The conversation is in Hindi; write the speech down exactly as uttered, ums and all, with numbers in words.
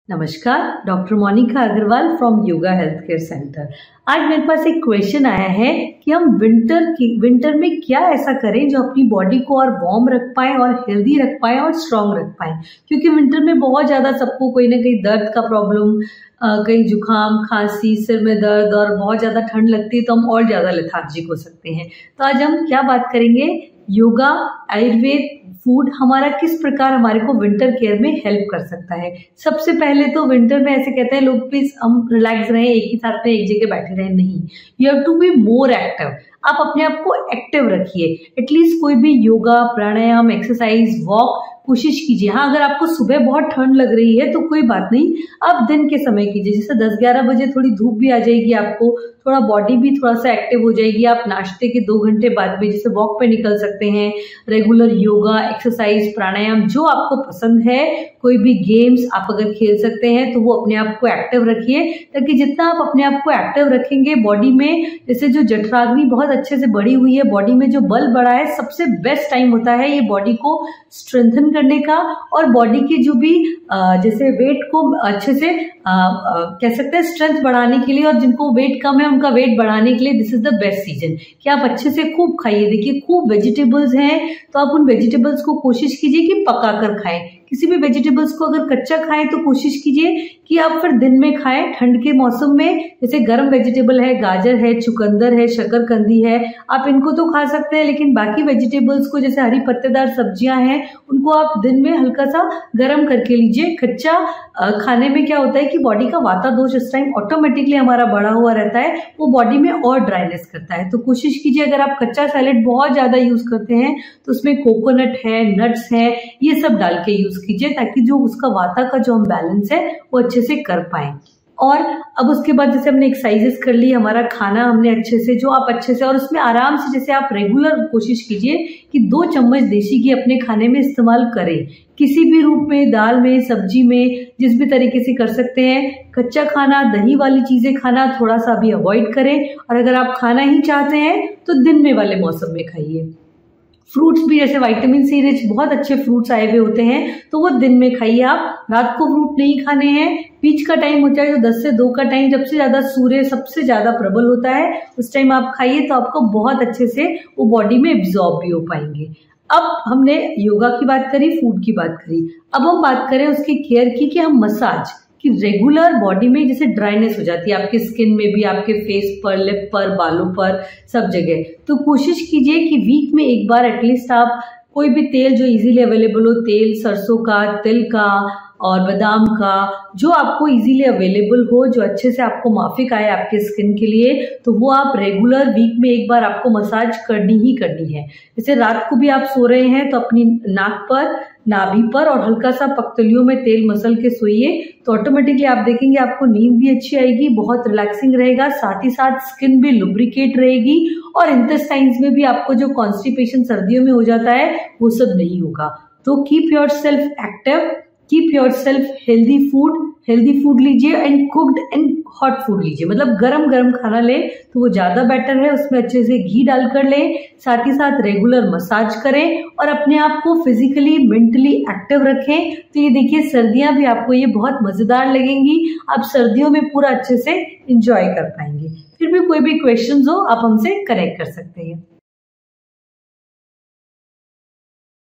नमस्कार, doctor Monika Agrawal from yoga health care centre. आज मेरे पास एक क्वेश्चन आया है कि हम विंटर की विंटर में क्या ऐसा करें जो अपनी बॉडी को और वार्म रख पाए और हेल्दी रख पाए और स्ट्रांग रख पाए। क्योंकि विंटर में बहुत ज़्यादा सबको कोई ना कोई दर्द का प्रॉब्लम, कहीं जुकाम, खांसी, सिर में दर्द और बहुत ज़्यादा ठंड लगती है तो हम और ज़्यादा लेथार्जिक हो सकते हैं। तो आज हम क्या बात करेंगे, योगा, आयुर्वेद, फूड हमारा किस प्रकार हमारे को विंटर केयर में हेल्प कर सकता है। सबसे पहले तो विंटर में ऐसे कहते हैं लोग, प्लीज हम रिलैक्स रहें, एक ही साथ में एक जगह बैठे रहें, नहीं, you have to be more active. आप अपने आप को एक्टिव रखिए, एटलीस्ट कोई भी योगा, प्राणायाम, एक्सरसाइज, वॉक कोशिश कीजिए। हाँ, अगर आपको सुबह बहुत ठंड लग रही है तो कोई बात नहीं, आप दिन के समय कीजिए। जैसे दस ग्यारह बजे थोड़ी धूप भी आ जाएगी, आपको थोड़ा बॉडी भी थोड़ा सा एक्टिव हो जाएगी। आप नाश्ते के दो घंटे बाद में जैसे वॉक पे निकल सकते हैं। रेगुलर योगा, एक्सरसाइज, प्राणायाम जो आपको पसंद है, कोई भी गेम्स आप अगर खेल सकते हैं तो वो अपने आप को एक्टिव रखिए, ताकि जितना आप अपने आप को एक्टिव रखेंगे बॉडी में, जैसे जो जठराग्नि बहुत अच्छे से बढ़ी हुई है, बॉडी में जो बल बढ़ा है, सबसे बेस्ट टाइम होता है ये बॉडी को स्ट्रेंथन करने का और बॉडी के जो भी जैसे वेट को अच्छे से आ, आ, कह सकते हैं स्ट्रेंथ बढ़ाने के लिए, और जिनको वेट कम है उनका वेट बढ़ाने के लिए this is the best season कि आप अच्छे से खूब खाइए। देखिए, खूब वेजिटेबल्स हैं तो आप उन वेजिटेबल्स को कोशिश कीजिए कि पका कर खाएं। किसी भी वेजिटेबल्स को अगर कच्चा खाएं तो कोशिश कीजिए कि आप फिर दिन में खाएं। ठंड के मौसम में जैसे गर्म वेजिटेबल है, गाजर है, चुकंदर है, शकरकंदी है, आप इनको तो खा सकते हैं, लेकिन बाकी वेजिटेबल्स को जैसे हरी पत्तेदार सब्जियां हैं उनको आप दिन में हल्का सा गर्म करके लीजिए। कच्चा खाने में क्या होता है कि बॉडी का वाता दोष इस टाइम ऑटोमेटिकली हमारा बढ़ा हुआ रहता है, वो बॉडी में और ड्राइनेस करता है। तो कोशिश कीजिए, अगर आप कच्चा सैलेड बहुत ज्यादा यूज करते हैं तो उसमें कोकोनट है, नट्स है, ये सब डाल के यूज कीजिए, ताकि जो उसका वाता का जो हम बैलेंस है वो अच्छे से कर पाए। और अब उसके बाद जैसे हमने एक्सरसाइजेस कर ली, हमारा खाना हमने अच्छे से, जो आप अच्छे से और उसमें आराम से, जैसे आप रेगुलर कोशिश कीजिए कि दो चम्मच देसी घी अपने खाने में इस्तेमाल करें, किसी भी रूप में, दाल में, सब्जी में, जिस भी तरीके से कर सकते हैं। कच्चा खाना, दही वाली चीजें खाना थोड़ा सा भी अवॉइड करें, और अगर आप खाना ही चाहते हैं तो दिन में वाले मौसम में खाइए। फ्रूट्स भी, जैसे विटामिन सी रिच बहुत अच्छे फ्रूट्स आए हुए होते हैं तो वो दिन में खाइए। आप रात को फ्रूट नहीं खाने हैं। बीच का टाइम होता है जो दस से दो का टाइम, जब से ज्यादा सूर्य सबसे ज्यादा प्रबल होता है, उस टाइम आप खाइए तो आपको बहुत अच्छे से वो बॉडी में एब्जॉर्ब भी हो पाएंगे। अब हमने योगा की बात करी, फूड की बात करी, अब हम बात करें उसकी केयर की कि हम मसाज कि रेगुलर बॉडी में जैसे ड्राइनेस हो जाती है आपके स्किन में भी, आपके फेस पर, लिप पर, बालों पर, सब जगह, तो कोशिश कीजिए कि वीक में एक बार एटलीस्ट आप कोई भी तेल जो इजीली अवेलेबल हो, तेल सरसों का, तिल का और बादाम का, जो आपको इजीली अवेलेबल हो, जो अच्छे से आपको माफिक आए आपके स्किन के लिए, तो वो आप रेगुलर वीक में एक बार आपको मसाज करनी ही करनी है। जैसे रात को भी आप सो रहे हैं तो अपनी नाक पर, नाभि पर और हल्का सा पख्तलियों में तेल मसल के सोइए, तो ऑटोमेटिकली आप देखेंगे आपको नींद भी अच्छी आएगी, बहुत रिलैक्सिंग रहेगा, साथ ही साथ स्किन भी लुब्रिकेट रहेगी और इंटेस्टाइन्स में भी आपको जो कॉन्स्टिपेशन सर्दियों में हो जाता है वो सब नहीं होगा। तो keep yourself active, keep yourself healthy food, healthy food लीजिए and cooked and hot food लीजिए, मतलब गरम गरम खाना लें तो वो ज्यादा बेटर है। उसमें अच्छे से घी डालकर लें, साथ ही साथ रेगुलर मसाज करें और अपने आप को फिजिकली, मेंटली एक्टिव रखें। तो ये देखिए, सर्दियां भी आपको ये बहुत मजेदार लगेंगी, आप सर्दियों में पूरा अच्छे से इंजॉय कर पाएंगे। फिर भी कोई भी क्वेश्चंस हो आप हमसे कनेक्ट कर सकते हैं।